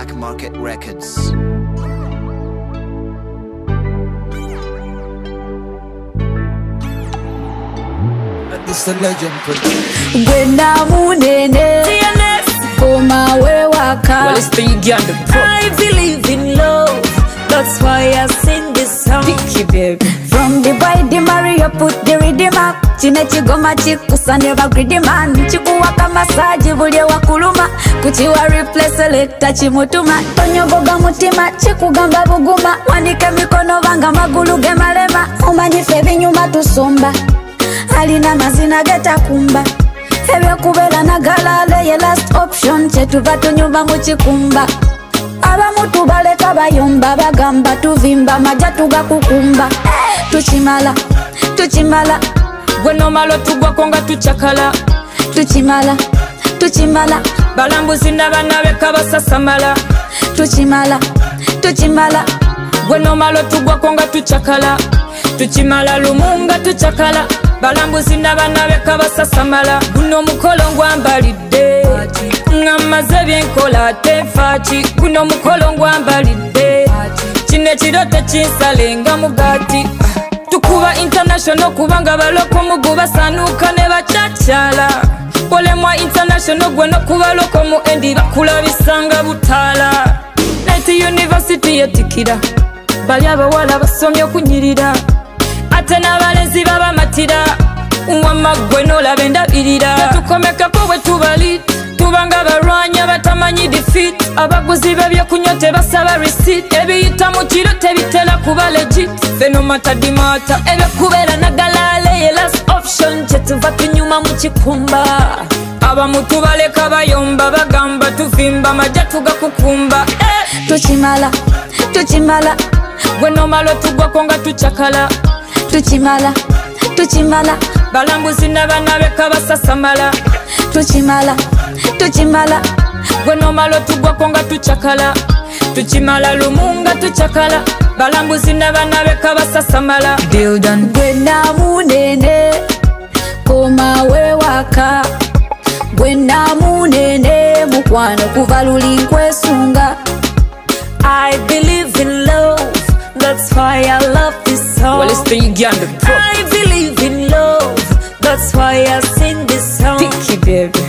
Black Market Records. It's a legend when I'm unene Koma we waka. Well, it's the Uganda Pro. I believe in love, that's why I sing this song. Picky baby. From the boy the Mario put the rhythm up. Chine chigoma chikusa never greedy man. Chikuwaka masaji bulye wakuluma. Kuchiwa replace selecta chimutuma. Tonyogoga mutima chikugamba buguma. Wandike mikono vanga magulu ge malema. Umanyife binyuma tusomba. Alina mazina geta kumba. Ebyo kubera na galale ye last option. Chetuva tunyumba muchikumba. Abamutu baleka bayomba bagamba tuvimba maja tugakukumba. Tuchimala, tuchimala. Gweno malo tugwa konga tuchakala. Tuchimala, tuchimala. Balambuzi n'abana beka basasamala. Tuchimala, tuchimala. Gweno malo tugwa konga tuchakala. Tuchimala lumunga tuchakala. Balambuzi n'abana beka basasamala. Guno mukolo ngwambalidde ngamaze byenkola tefachi. Guno mukolo ngwambalidde kino ekirote kinsalenga mugati. Tukuba international kubanga baloko mugu basanuka ne bachachala. Polemwa international gweno kuba loko mu endi bakula bisanga butala. Night University yetikira bali abawala basomye okunyirira. Ate n'abalenzi babamatira wamma gweno labenda birira. Tukomekako bwe tubali tubanga barwanya batamanyi defeat. Abaguzi b'ebyokunywa tebasaba receipt. Ebiyita mu kiro tebitera kuba legit. Feno matadimata ebyokubera nagalale ye last option. Kyetuva tunyuma mu kikumba. Abamutu baleka bayomba bagamba tuvimba maja tugakukumba. Tuchimala, tuchimala. Gweno malo tugwa konga tuchakala. Tuchimala, tuchimala. Balambuzi n'abana beka basasamala. Tuchimala, tuchimala. Gweno malo tugwa konga tuchakala. Tuchimala lumunga tuchakala. Balambuzi n'abana beka basasamala. Deal done. Gwena munene koma we waka. Gwena munene mukwano kuva luli nkwesunga. I believe in love, that's why I love this song. Well, it's the Uganda Pro. I believe in love, that's why I sing this song. Picky baby.